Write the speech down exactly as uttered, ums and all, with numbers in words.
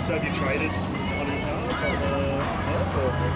So have you traded one of your cars on the or